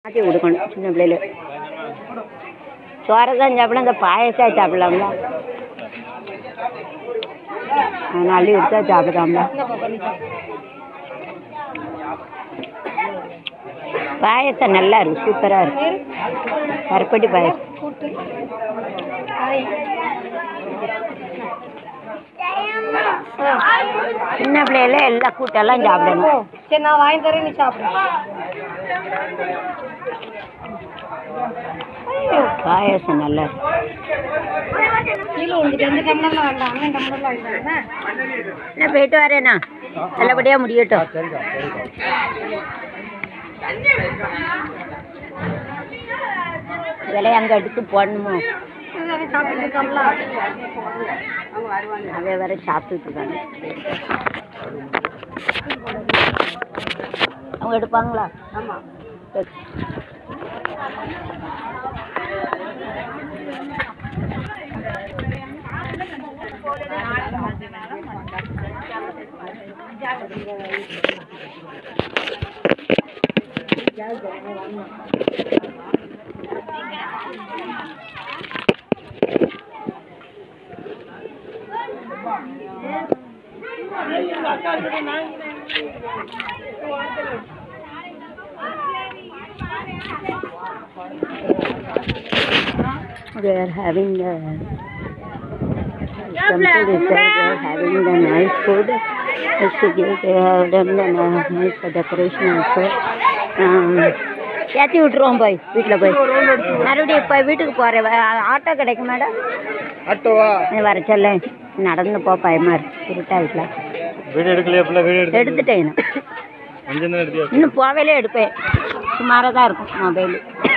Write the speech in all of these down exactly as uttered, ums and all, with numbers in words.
மாற்றி கொடுக்கணும் சின்ன பிள்ளைல. சோறை தான் சாப்பிடலாம், இந்த பாயசம் சாப்பிடலாம்ல, அள்ளி விட்டா சாப்பிடலாம்ல. பாயசம் நல்லா இருக்கு, சூப்பராக இருக்கு. கருப்பட்டி பாயசம் சின்ன பிள்ளைல எல்லா கூட்டெல்லாம் சாப்பிடணும். சரி நான் வாங்கி தரேன், நீ சாப்பிடு. பாயசம் நல்லா இருக்கு. என்ன போயிட்டு வரேண்ணா, நல்லபடியா முடியட்டும். இதெல்லாம் அங்கே எடுத்து போடணுமோ, அதே வர சாப்பிட்டுட்டு இருக்காங்க. அவங்க எடுப்பாங்களா? ஆமாம். They are having the temple is there. They are having the nice food. They have done the nice decoration also. ஏற்றி விட்டுருவோம் போய் வீட்டில் போய் மறுபடியும் இப்போ வீட்டுக்கு போகிறேன். ஆட்டோ கிடைக்கும் மேடம்? ஆட்டோவா? வர சொல்ல நடந்து போ, பயமா இருக்கு இருட்டாயிட்டல. வீடியோ எடுக்கலையா? வீடியோ எடுத்துட்டேன், இன்னும் போவேலே எடுப்பேன். சுமாராக தான் இருக்கும் மொபைல்.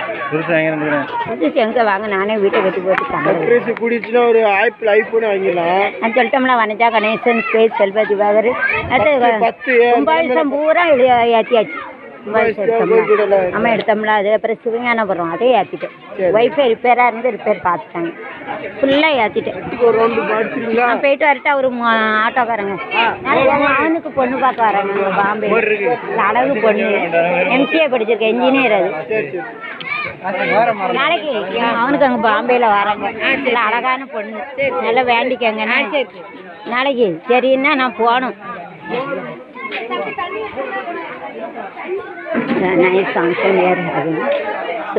எங்க வாங்க, நானே வீட்டை கட்டி போட்டு குடிச்சுன்னா ஒரு ஆப்பிள் ஐபோன் வாங்கிடலாம். நான் சொல்லிட்டோம்ல, வனஜா கணேசன் ஸ்பேஸ் செல்வ திவாகர் கும்பாபிஷம் பூரா ஏற்றியாச்சு. அம்மா எடுத்தோம்ல, அது அப்புறம் சிவஞானபுரம் அதே ஏற்றிட்டேன். ஒய்ஃபை ரிப்பேராக இருந்து ரிப்பேர் பார்த்துட்டாங்க, ஃபுல்லாக ஏற்றிட்டேன். நான் போயிட்டு வரட்டு. அவரு ஆட்டோக்காரங்க அவனுக்கு பொண்ணு பார்க்க வராங்க பாம்பே. அழகு பொண்ணு, எம்சிஏ படிச்சிருக்கேன், இன்ஜினியர். அது நாளைக்கு அவனுக்கு அங்கே பாம்பேல வராங்க. நல்ல அழகான பொண்ணு, நல்லா வேண்டிக்கங்க நாளைக்கு. சரின்னா நான் போகணும். nice function we are having. So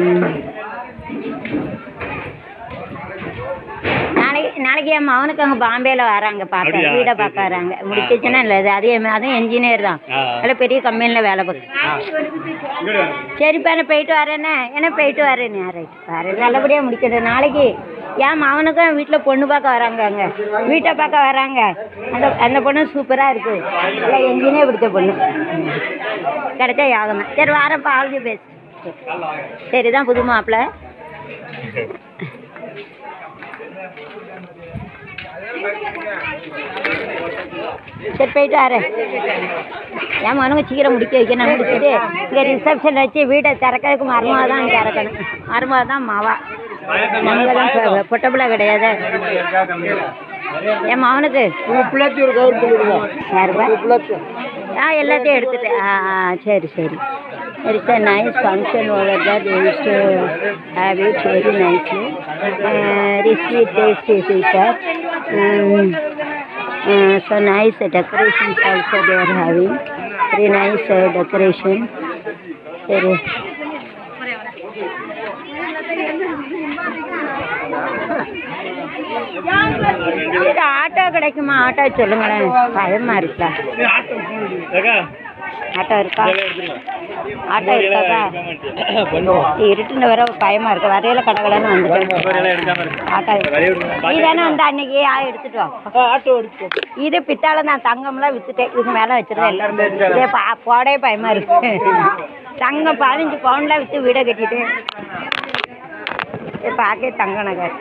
நாளைக்கு நாளைக்கு என் மகனுக்கு அங்கே பாம்பேல வராங்க பார்க்க, வீடை பார்க்க வராங்க. முடிச்சிச்சுன்னா இல்லை, அதே அதுவும் என்ஜினியர் தான், நல்ல பெரிய கம்பெனியில் வேலை பார்க்க. சரிப்பா நான் போயிட்டு வரேண்ணே, ஏன்னா போயிட்டு வரேண்ணே. ரைட் வரேன், நல்லபடியாக முடிக்கணும். நாளைக்கு என் மகனுக்கும் வீட்டில் பொண்ணு பார்க்க வராங்க, அங்கே வீட்டை பார்க்க வராங்க. அந்த அந்த பொண்ணு சூப்பராக இருக்குது, இல்லை என்ஜினியர் பிடிச்ச பொண்ணு, கிடைச்சா யாகம் தான். சரி வரப்பா, ஆல்ரெடி பேசு. சரி தான் புது மாப்பிள்ள. சரி போயிட்டு வரேன். என் மகனுங்க சீக்கிரம் முடிக்க வைக்க. நான் முடிச்சுட்டு இங்கே ரிசப்ஷன் வச்சு வீட்டை திறக்கிறதுக்கு மருமக தான் திறக்கணும். மருமக தான் மாவா, நமக்கு தான் பொட்டப்பிள்ளை கிடையாது. என் மகனுக்கு ஆ எல்லாத்தையும் எடுத்துட்டேன். ஆ சரி சரி. It's a nice function over there. They used to have it very nicely. Uh, risky taste is that. Um, uh, so nice uh, decorations also they are having. Very nice uh, decoration. Very. Auto கிடைக்குமா? Auto சொல்லுங்களேன், பயமா இருக்கா? Auto இருக்கா? Auto இருக்காக்கா? இருட்டுன்னு வர பயமா இருக்கு. வரையில கடகடன்னு வந்துட்டேன். ஆட்டோ இதானே அந்த அன்னைக்கு எடுத்துட்டு வா. ஆட்டோ இது பித்தால நான் தங்கம்லாம் வித்துட்டேன், இதுக்கு மேலே வச்சிருந்தேன். இதே போடவே பயமா இருக்கு. தங்கம் பதினஞ்சு பவுன்லாம் விற்று வீடை கட்டிட்டு பார்க்க தங்க நகர்.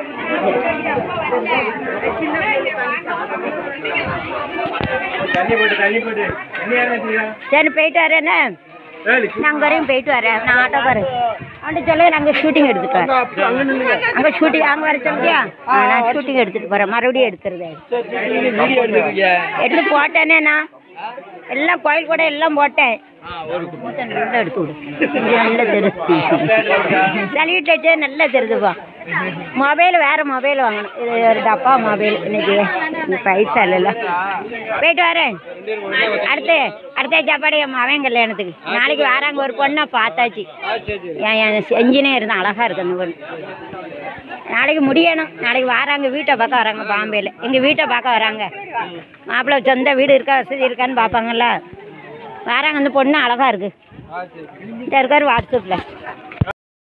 சரி போயிட்டு வரேண்ணே, நாங்கள் வரையும் போயிட்டு வரேன். நான் ஆட்டோ பாரு அவன்கிட்ட சொல்ல, நாங்கள் ஷூட்டிங் எடுத்துட்டு வரேன். அங்கே ஷூட்டிங் அங்கே வர சொல்லியா? நான் ஷூட்டிங் எடுத்துட்டு போகிறேன், மறுபடியும் எடுத்துருதேன். எடுத்து போட்டேனே நான் எல்லாம் கோயில் கூட எல்லாம் போட்டேன். நல்லா எடுத்து விடு. நல்ல தெரியுது. சளிவிட்டு வச்சே நல்லா தெரியுதுப்பா. மொபைல் வேறு மொபைல் வாங்கணும். இது ஒரு டப்பா மொபைல். இன்னைக்கு பைசா இல்லைல்ல. போயிட்டு வரேன். அடுத்து அடுத்த சாப்பாடு என் மகன் கல்யாணத்துக்கு நாளைக்கு வராங்க. ஒரு பொண்ணை பார்த்தாச்சு. என் என் செஞ்சுனே இருந்தான். அழகாக இருக்கு அந்த பொண்ணு. நாளைக்கு முடியணும். நாளைக்கு வராங்க. வீட்டை பார்க்க வராங்க. பாம்பேயில் எங்கள் வீட்டை பார்க்க வராங்க. மாப்பிள்ளை சொந்த வீடு இருக்கா வசதி இருக்கான்னு பார்ப்பாங்கல்ல. வராங்க. அந்த பொண்ணு அழகாக இருக்குது. இருக்காரு வாட்ஸ்அப்பில்.